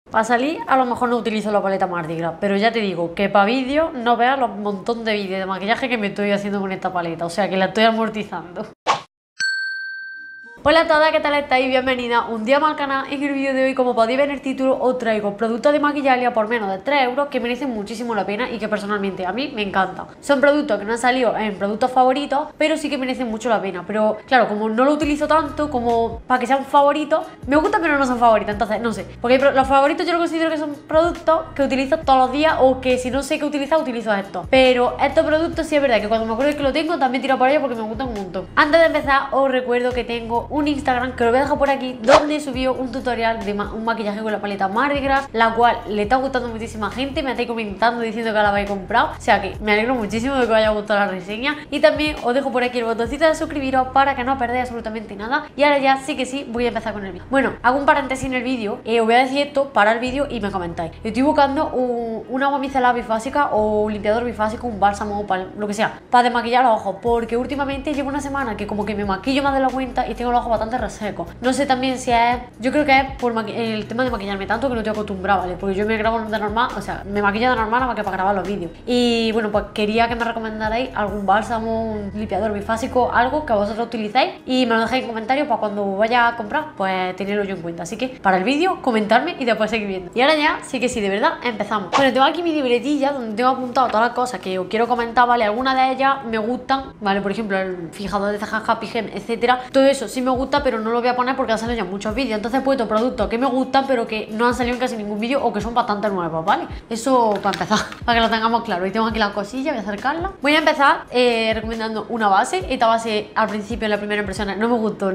Para salir a lo mejor no utilizo la paleta Mardi Gras, pero ya te digo que para vídeos no veas los montón de vídeos de maquillaje que me estoy haciendo con esta paleta, o sea que la estoy amortizando. Hola a todas, ¿qué tal estáis? Bienvenidas un día más al canal. En el vídeo de hoy, como podéis ver en el título, os traigo productos de maquillaje por menos de 3 euros que merecen muchísimo la pena y que personalmente a mí me encantan. Son productos que no han salido en productos favoritos, pero sí que merecen mucho la pena. Pero claro, como no lo utilizo tanto como para que sean favoritos, me gustan pero no son favoritos, entonces no sé. Porque los favoritos yo lo considero que son productos que utilizo todos los días o que si no sé qué utilizar, utilizo estos. Pero estos productos sí es verdad que cuando me acuerdo que lo tengo, también tiro por ellos porque me gustan un montón. Antes de empezar, os recuerdo que tengo un Instagram que lo voy a dejar por aquí, donde he subido un tutorial de un maquillaje con la paleta Mardi Gras, la cual le está gustando a muchísima gente, me estáis comentando diciendo que la habéis comprado, o sea que me alegro muchísimo de que os haya gustado la reseña. Y también os dejo por aquí el botoncito de suscribiros para que no perdáis absolutamente nada. Y ahora ya sí que sí, voy a empezar con el vídeo. Bueno, hago un paréntesis en el vídeo, os voy a decir esto para el vídeo y me comentáis. Estoy buscando un agua micelar bifásica o un limpiador bifásico, un bálsamo, lo que sea, para desmaquillar los ojos, porque últimamente llevo una semana que como que me maquillo más de la cuenta y tengo los ojos bastante resecos. No sé también si es, yo creo que es por el tema de maquillarme tanto que no estoy acostumbrada, ¿vale? Porque yo me grabo de normal, o sea, me maquillo de normal nada más que para grabar los vídeos. Y bueno, pues quería que me recomendarais algún bálsamo, un limpiador bifásico, algo que vosotros utilicéis y me lo dejéis en comentarios para cuando vaya a comprar, pues tenerlo yo en cuenta. Así que para el vídeo, comentarme y después seguir viendo. Y ahora ya, sí que sí, de verdad, empezamos. Bueno, tengo aquí mi libretilla donde tengo apuntado todas las cosas que os quiero comentar, ¿vale? Algunas de ellas me gustan, ¿vale? Por ejemplo, el fijador de cejas Happy Gem, etcétera. Todo eso sí me gusta, pero no lo voy a poner porque han salido ya muchos vídeos. Entonces he puesto productos que me gustan, pero que no han salido en casi ningún vídeo o que son bastante nuevos, ¿vale? Eso para empezar, para que lo tengamos claro. Y tengo aquí las cosillas, voy a acercarla. Voy a empezar recomendando una base. Esta base al principio, en la primera impresión, no me gustó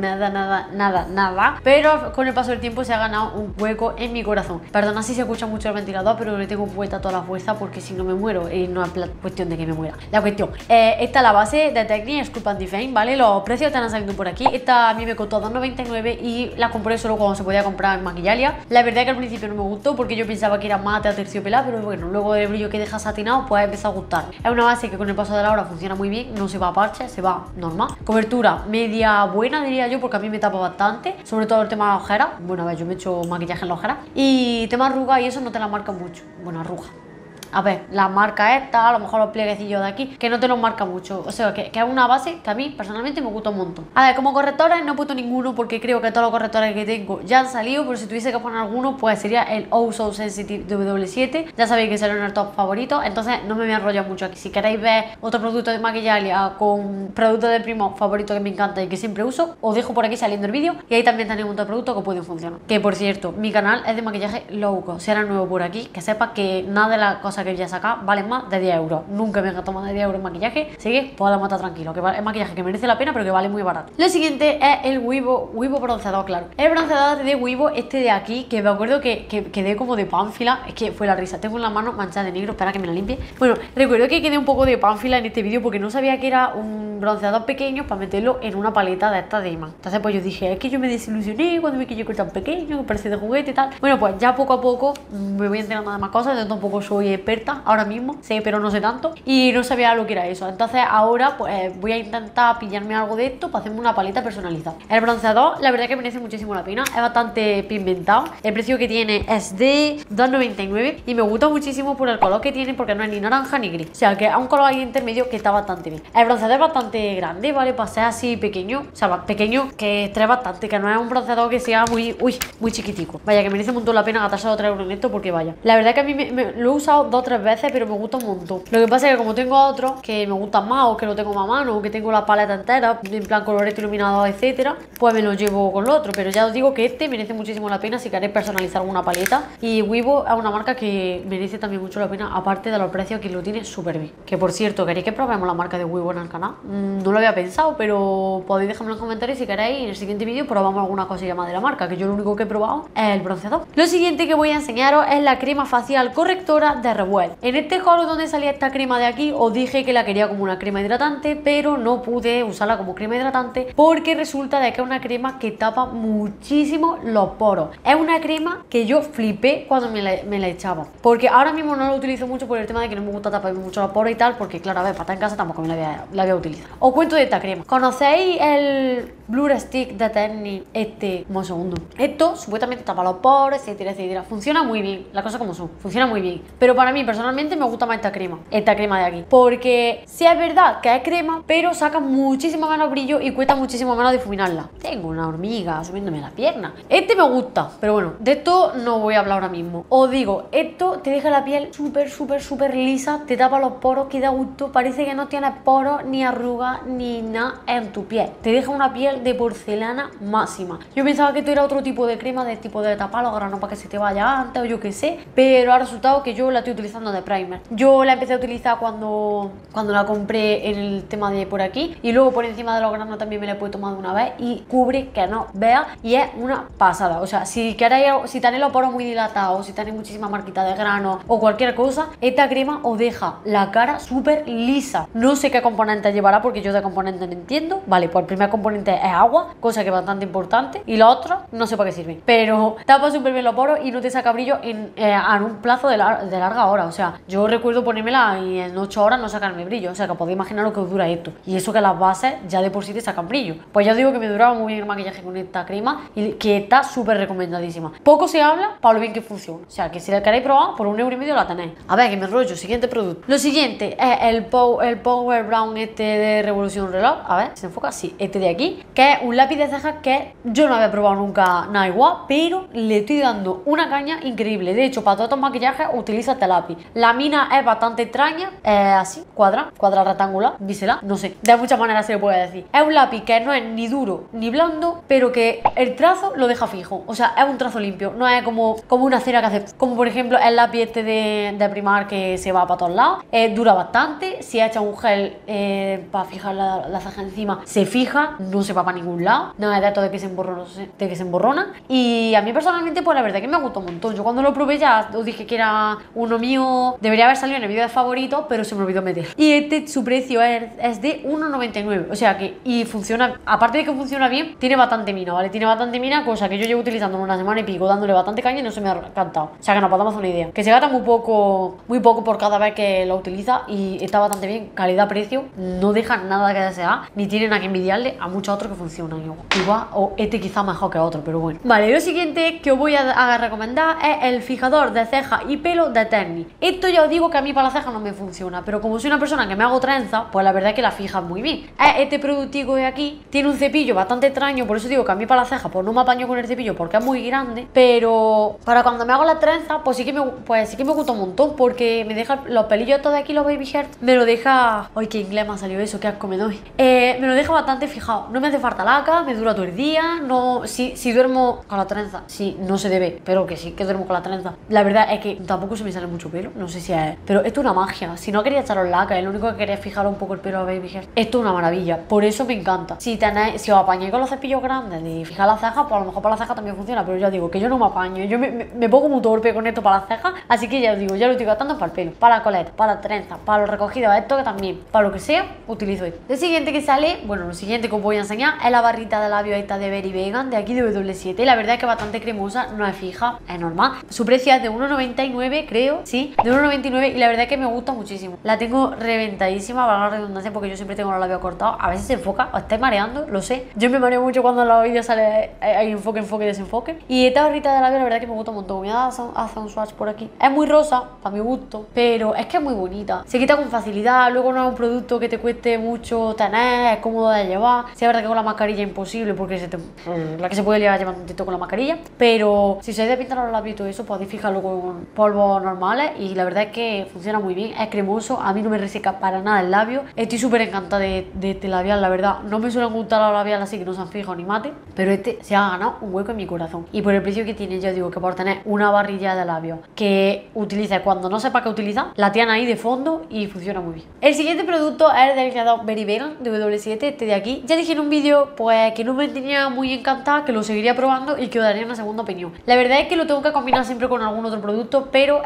nada. Pero con el paso del tiempo se ha ganado un hueco en mi corazón. Perdona si se escucha mucho el ventilador, pero le tengo puesta toda la fuerza porque si no me muero. Y no es cuestión de que me muera. La cuestión, esta es la base de Technique Sculpt and Define, ¿vale? Los precios están saliendo por aquí. Esta a mí me costó 2,99 y la compré solo cuando se podía comprar en Maquillalia. La verdad es que al principio no me gustó porque yo pensaba que era mate a terciopelada, pero bueno, luego el brillo que deja satinado pues empezó a gustar. Es una base que con el paso de la hora funciona muy bien, no se va a parche, se va normal. Cobertura media buena diría yo, porque a mí me tapa bastante, sobre todo el tema de la ojera. Bueno, a ver, yo me he hecho maquillaje en la ojera. Y tema arruga y eso no te la marca mucho. Bueno, arruga. A ver, la marca esta, a lo mejor los plieguecillos de aquí, que no te los marca mucho. O sea, que es una base que a mí personalmente me gusta un montón. A ver, como correctores no he puesto ninguno porque creo que todos los correctores que tengo ya han salido. Pero si tuviese que poner alguno, pues sería el Oh So Sensitive W7. Ya sabéis que salió en el top favorito, entonces no me voy a enrollar mucho aquí. Si queréis ver otro producto de maquillaje con productos de primo favorito que me encanta y que siempre uso, os dejo por aquí saliendo el vídeo. Y ahí también tenéis otro producto que pueden funcionar. Que por cierto, mi canal es de maquillaje low cost. Si eres nuevo por aquí, que sepas que nada de las cosas que voy a sacar valen más de 10 euros. Nunca me he gastado más de 10 euros en maquillaje, así que podemos estar tranquilos, que es maquillaje que merece la pena, pero que vale muy barato. Lo siguiente es el Wibo bronceador, claro. El bronceador de Wibo, este de aquí, que me acuerdo que quedé como de pánfila, es que fue la risa. Tengo en la mano manchada de negro, espera que me la limpie. Bueno, recuerdo que quedé un poco de pánfila en este vídeo porque no sabía que era un bronceador pequeño para meterlo en una paleta de esta de imán. Entonces pues yo dije, es que yo me desilusioné cuando vi que yo era tan pequeño, que parece de juguete y tal. Bueno, pues ya poco a poco me voy enterando de más cosas. Yo tampoco soy experta ahora mismo, sé pero no sé tanto y no sabía lo que era eso. Entonces ahora pues voy a intentar pillarme algo de esto para hacerme una paleta personalizada. El bronceador la verdad que merece muchísimo la pena, es bastante pigmentado. El precio que tiene es de 2,99 y me gusta muchísimo por el color que tiene, porque no es ni naranja ni gris, o sea que es un color ahí intermedio que está bastante bien. El bronceador es bastante grande, ¿vale? Para ser así pequeño, o sea, pequeño que trae bastante, que no es un bronceador que sea muy chiquitico. Vaya, que merece un montón la pena gastarse 2 euros en esto, porque vaya, la verdad que a mí lo he usado 2 o 3 veces, pero me gusta un montón. Lo que pasa es que como tengo otros que me gustan más, o que lo tengo más a mano, o que tengo la paleta entera en plan colorete, iluminado, etcétera, pues me lo llevo con lo otro. Pero ya os digo que este merece muchísimo la pena si queréis personalizar alguna paleta. Y Wibo es una marca que merece también mucho la pena, aparte de los precios, que lo tiene súper bien. Que por cierto, ¿queréis que probemos la marca de Wibo en el canal? No lo había pensado, pero podéis dejarme en los comentarios si queréis, y en el siguiente vídeo probamos alguna cosilla más de la marca, que yo lo único que he probado es el bronceador. Lo siguiente que voy a enseñaros es la crema facial correctora de Revuel. En este haul donde salía esta crema de aquí, os dije que la quería como una crema hidratante, pero no pude usarla como crema hidratante porque resulta de que es una crema que tapa muchísimo los poros. Es una crema que yo flipé cuando me la echaba, porque ahora mismo no la utilizo mucho por el tema de que no me gusta tapar mucho los poros y tal, porque claro, a ver, para estar en casa tampoco me la voy a utilizar. Os cuento de esta crema. ¿Conocéis el Blur Stick de Technique? Un segundo. Esto supuestamente tapa los poros, etcétera, etcétera. Funciona muy bien, las cosas como son, funciona muy bien. Pero para mí personalmente me gusta más esta crema de aquí, porque sí es verdad que es crema, pero saca muchísimo menos brillo y cuesta muchísimo menos difuminarla. Tengo una hormiga subiéndome la pierna. Este me gusta, pero bueno, de esto no voy a hablar ahora mismo. Os digo, esto te deja la piel súper lisa, te tapa los poros, que da gusto, parece que no tienes poros, ni arrugas, ni nada en tu piel. Te deja una piel de porcelana máxima. Yo pensaba que esto era otro tipo de crema, de tipo de tapar los granos para que se te vaya antes o yo qué sé, pero ha resultado que yo la estoy utilizando de primer. Yo la empecé a utilizar cuando la compré en el tema de por aquí, y luego por encima de los granos también me la he puesto más de una vez y cubre que no vea, y es una pasada. O sea, si queréis, si tenéis los poros muy dilatados, si tenéis muchísima marquita de grano o cualquier cosa, esta crema os deja la cara súper lisa. No sé qué componentes llevará porque yo de componentes no entiendo. Vale, pues el primer componente es agua, cosa que es bastante importante, y los otros no sé para qué sirven, pero tapa súper bien los poros y no te saca brillo a un plazo de larga hora. O sea, yo recuerdo ponérmela y en 8 horas no sacarme brillo. O sea, que podéis imaginar lo que os dura esto, y eso que las bases ya de por sí te sacan brillo. Pues ya os digo que me duraba muy bien el maquillaje con esta crema y que está súper recomendadísima. Poco se habla para lo bien que funciona. O sea, que si la queréis probar, por 1,5 € la tenéis. A ver, que me enrollo. Siguiente producto. Lo siguiente es el Power Brown este de Revolution Reloj. A ver, ¿se enfoca? Sí, este de aquí, que es un lápiz de cejas que yo no había probado nunca nada igual, pero le estoy dando una caña increíble. De hecho, para todos estos maquillajes utiliza este lápiz. La mina es bastante extraña, así, cuadra rectangular, dísela, no sé, de muchas maneras se le puede decir. Es un lápiz que no es ni duro ni blando, pero que el trazo lo deja fijo. O sea, es un trazo limpio, no es como una cera que hace, como por ejemplo el lápiz este de Primark que se va para todos lados. Dura bastante, si echa un gel para fijar la ceja encima, se fija, no se va para ningún lado, nada de esto de que se emborrona. Y a mí personalmente, pues la verdad que me gustó un montón. Yo cuando lo probé ya os dije que era uno mío, debería haber salido en el vídeo de favoritos, pero se me olvidó meter. Y este, su precio es de 1,99 €. O sea que, y funciona, aparte de que funciona bien, tiene bastante mina, ¿vale? Tiene bastante mina, cosa que yo llevo utilizando una semana y pico, dándole bastante caña y no se me ha cantado. O sea que nos podemos hacer una idea. Que se gasta muy poco por cada vez que lo utiliza, y está bastante bien, calidad-precio, no deja nada que desear, ni tiene nada que envidiarle a muchos otros que funcionan igual, o este quizá mejor que otro, pero bueno. Vale, lo siguiente que os voy a recomendar es el fijador de cejas y pelo de Technique. Esto ya os digo que a mí para las cejas no me funciona, pero como soy una persona que me hago trenza, pues la verdad es que la fija muy bien. Este productico de aquí tiene un cepillo bastante extraño, por eso digo que a mí para las cejas pues no me apaño con el cepillo porque es muy grande, pero para cuando me hago la trenza pues sí que me gusta un montón, porque me deja los pelillos estos de aquí, los baby hairs, me lo deja... ¡Ay, qué inglés me ha salido eso! ¡Qué asco me doy! Me lo deja bastante fijado, no me hace falta laca, me dura todo el día, no... Si duermo con la trenza, sí, no se debe, pero que sí que duermo con la trenza. La verdad es que tampoco se me sale mucho pelo, no sé si es... Pero esto es una magia, si no quería echaros laca, lo único que quería es fijar un poco el pelo a baby hairs, esto es una maravilla, por eso me encanta. Si os apañáis con los cepillos grandes de fijar las cejas, pues a lo mejor para las cejas también funciona, pero ya digo que yo no me apaño, yo me pongo muy torpe con esto para las cejas, así que ya os digo, ya lo estoy gastando para el pelo, para la coleta, para la trenza, para los recogidos, esto que también, para lo que sea, utilizo esto. Lo siguiente que sale, bueno, lo siguiente que os voy a enseñar es la barrita de labios esta de Berry Vegan, de aquí de W7, la verdad es que es bastante cremosa, no es fija, es normal. Su precio es de 1,99 creo, sí, de 1,99, y la verdad es que me gusta muchísimo. La tengo reventadísima, para la redundancia, porque yo siempre tengo los labios cortados, a veces se enfoca, os estáis mareando, lo sé. Yo me mareo mucho cuando en los vídeos sale hay enfoque, desenfoque. Y esta barrita de labios la verdad es que me gusta un montón. Voy a hacer un swatch por aquí. Es muy rosa, para mi gusto, pero es que es muy bonita. Se quita con facilidad, luego no es un producto que te cueste mucho tener, es cómodo de llevar. Sí, es verdad que con la mascarilla es imposible, porque la que se puede llevar llevando un tito con la mascarilla, pero si sois de pintar los labios y todo eso, podéis fijarlo con polvos normales, y la verdad es que funciona muy bien, es cremoso, a mí no me reseca para nada el labio. Estoy súper encantada de este labial, la verdad. No me suelen gustar los labiales así que no se han fijado ni mate, pero este se ha ganado un hueco en mi corazón, y por el precio que tiene, yo digo que por tener una barrilla de labios que utiliza cuando no sepa qué utilizar, la tiene ahí de fondo y funciona muy bien. El siguiente producto es el delineador Berry Vegan de W7, este de aquí. Ya dije en un vídeo pues que no me tenía muy encantada, que lo seguiría probando y que os daría una segunda opinión. La verdad es que lo tengo que combinar siempre con algún otro producto, pero es porque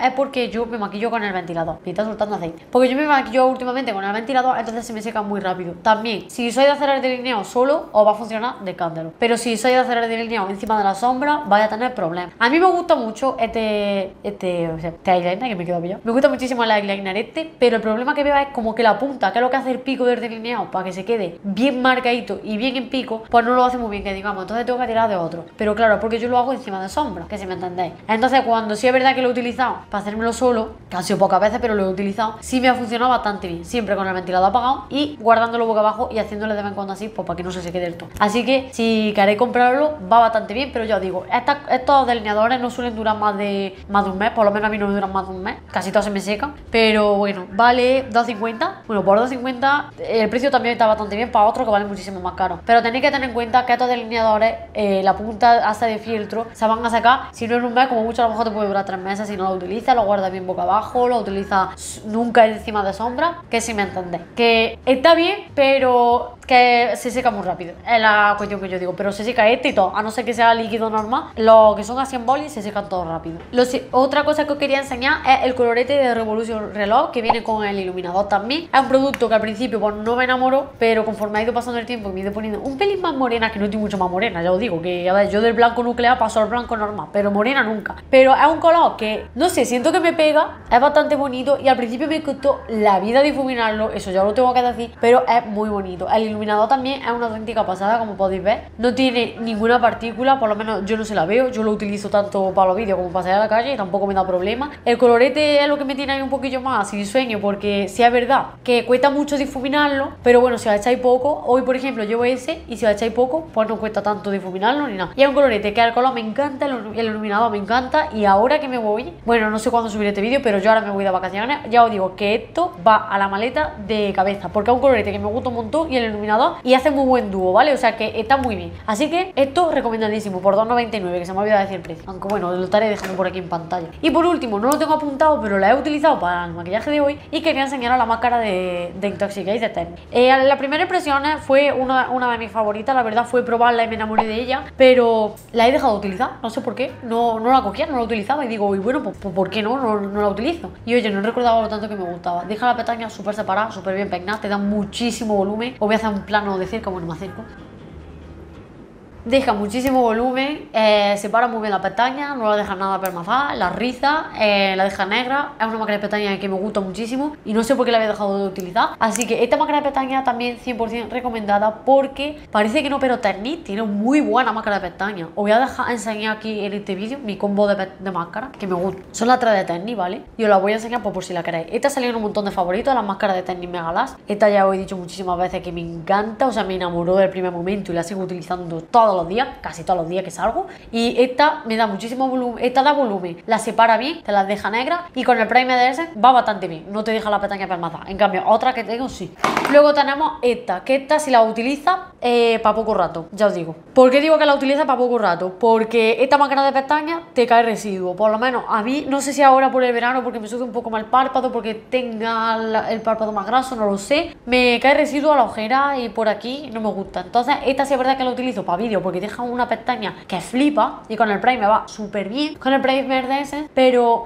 porque yo me maquillo con el ventilador. Me está soltando aceite. Porque yo me maquillo últimamente con el ventilador, entonces se me seca muy rápido. También, si soy de hacer el delineado solo, os va a funcionar de escándalo. Pero si soy de hacer el delineado encima de la sombra, vaya a tener problemas. A mí me gusta mucho este eyeliner, que me quedo pillado. Me gusta muchísimo el eyeliner pero el problema que veo es como que la punta, que es lo que hace el pico del delineado para que se quede bien marcadito y bien en pico, pues no lo hace muy bien, que digamos. Entonces tengo que tirar de otro. Pero claro, porque yo lo hago encima de sombra, que si me entendéis. Entonces, cuando sí es verdad que lo he utilizado para hacérmelo solo, que han sido pocas veces, pero lo he utilizado, sí me ha funcionado bastante bien. Siempre con el ventilador apagado y guardándolo boca abajo y haciéndole de vez en cuando así, pues para que no se seque del todo. Así que si queréis comprarlo, va bastante bien, pero ya os digo, estos delineadores no suelen durar más de un mes, por lo menos a mí no me duran más de un mes, casi todos se me secan, pero bueno, vale 2,50. Bueno, por 2,50 el precio también está bastante bien para otros que valen muchísimo más caro. Pero tenéis que tener en cuenta que estos delineadores, la punta hasta de fieltro, se van a sacar, si no en un mes, como mucho a lo mejor te puede durar 3 meses si no lo utilizas, lo guardas bien boca abajo, lo utilizas nunca encima de sombra, que si me entendéis. Que está bien, pero que se seca muy rápido. Es la cuestión que yo digo, pero se seca este y todo, a no ser que sea líquido normal. Los que son así en boli se secan todo rápido. Otra cosa que os quería enseñar es el colorete de Revolution Reloj, que viene con el iluminador también. Es un producto que al principio pues no me enamoró, pero conforme ha ido pasando el tiempo y me he ido poniendo un pelín más morena, que no estoy mucho más morena, ya os digo, que a ver, yo del blanco nuclear paso al blanco normal, pero morena nunca. Pero es un color que, no sé, siento que me pega, es bastante bonito y al principio me costó la vida difuminarlo, eso ya lo tengo que decir, pero es muy bonito. El iluminador también es una auténtica pasada, como podéis ver. No tiene ninguna partícula, por lo menos yo no se la veo, yo lo utilizo tanto para los vídeos como para salir a la calle y tampoco me da problema. El colorete es lo que me tiene ahí un poquillo más sin sueño, porque sí es verdad que cuesta mucho difuminarlo, pero bueno, si os echáis poco, hoy por ejemplo llevo ese y si os echáis poco, pues no cuesta tanto difuminarlo ni nada. Y es un colorete que el color me encanta, el iluminador me encanta y ahora que me voy, bueno, no sé cuándo subiré este vídeo, pero yo ahora me voy de vacaciones, ya os digo que esto va a la maleta de cabeza, porque es un colorete que me gusta un montón y el iluminador y hace muy buen dúo, ¿vale? O sea que está muy bien. Así que esto recomendadísimo por 2,99, que se me ha olvidado decir el precio, aunque bueno, lo estaré dejando por aquí en pantalla. Y por último, no lo tengo apuntado, pero la he utilizado para el maquillaje de hoy y quería enseñaros la máscara de Intoxicate de Tenny. La primera impresión fue una de mis favoritas, la verdad fue probarla y me enamoré de ella, pero la he dejado de utilizar, no sé por qué, no la cogía, no la utilizaba y digo, y bueno, pues ¿por qué no la utilizo? Y oye, no recordaba lo tanto que me gustaba. Deja la pestaña súper separada, súper bien peinada, te da muchísimo volumen. Os voy a hacer un plano de cerca, bueno, me acerco. Deja muchísimo volumen, separa muy bien la pestaña, no la deja nada permazada, la riza, la deja negra. Es una máscara de pestaña que me gusta muchísimo y no sé por qué la había dejado de utilizar. Así que esta máscara de pestaña también 100% recomendada, porque parece que no, pero Tenny tiene muy buena máscara de pestaña. Os voy a dejar enseñar aquí en este vídeo mi combo de máscara que me gusta. Son las 3 de Tenny, ¿vale? Y os las voy a enseñar por si la queréis. Esta salió en un montón de favoritos, las máscaras de Tenny Mega Lash. Esta ya os he dicho muchísimas veces que me encanta, o sea, me enamoró del primer momento y la sigo utilizando todos los días, casi todos los días que salgo. Y esta me da muchísimo volumen, esta da volumen, la separa bien, te las deja negras y con el primer de ese va bastante bien, no te deja la pestaña permazada. En cambio, otra que tengo sí. Luego tenemos esta, que esta si la utiliza para poco rato, ya os digo. ¿Por qué digo que la utiliza para poco rato? Porque esta máquina de pestañas te cae residuo, por lo menos a mí, no sé si ahora por el verano, porque me sube un poco más el párpado, porque tenga el párpado más graso, no lo sé, me cae residuo a la ojera y por aquí no me gusta. Entonces esta sí es verdad que la utilizo para vídeo, porque deja una pestaña que flipa y con el primer va súper bien, con el primer de ese, pero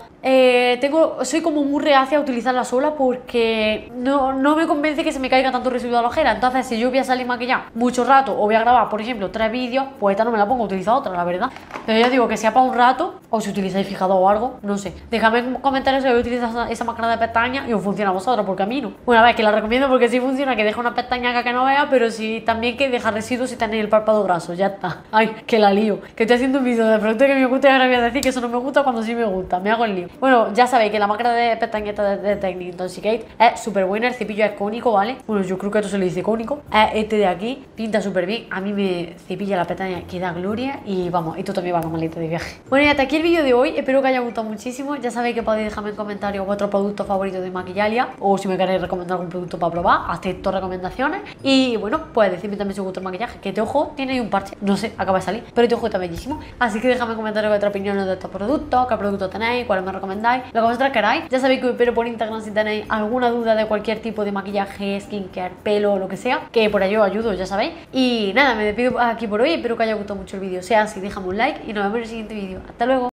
soy como muy reacia a utilizarla sola porque no me convence que se me caiga tanto residuo a la ojera. Entonces si yo voy a salir maquillada mucho rato o voy a grabar, por ejemplo, 3 vídeos, pues esta no me la pongo, a utilizar otra, la verdad. Pero ya digo que sea para un rato, o si utilizáis fijado o algo, no sé. Dejadme en comentarios si habéis utilizado esa máquina de pestañas y os funciona a vosotros, porque a mí no. Bueno, a ver, que la recomiendo porque sí funciona, que deja una pestaña que no vea, pero sí también que deja residuos si tenéis el párpado graso, ya está. Ay, que la lío, que estoy haciendo un vídeo de producto que me gusta y ahora voy a decir que eso no me gusta cuando sí me gusta, me hago el lío. Bueno, ya sabéis que la máquina de pestañeta de Tenny Intoxicate es súper buena, el cepillo es cónico, ¿vale? Bueno, yo creo que esto se le dice cónico. Es este de aquí, pinta súper bien, a mí me cepilla la pestaña que da gloria y vamos, esto también va a la maleta de viaje. Bueno, y hasta aquí el vídeo de hoy, espero que haya gustado muchísimo. Ya sabéis que podéis dejarme en comentarios vuestro producto favorito de Maquillalia o si me queréis recomendar algún producto para probar, acepto recomendaciones. Y bueno, pues decidme también si os gusta el maquillaje, que este ojo tiene ahí un parche, no sé, acaba de salir, pero este ojo está bellísimo. Así que dejadme en comentarios vuestras opiniones de estos productos, qué productos tenéis, cuáles me recomendáis, lo que vosotros queráis. Ya sabéis que os espero por Instagram si tenéis alguna duda de cualquier tipo de maquillaje, skincare, pelo, lo que sea, que por ello os ayudo, ya sabéis. Y nada, me despido aquí por hoy, espero que haya gustado mucho el vídeo. Sea así, déjame un like y nos vemos en el siguiente vídeo. Hasta luego.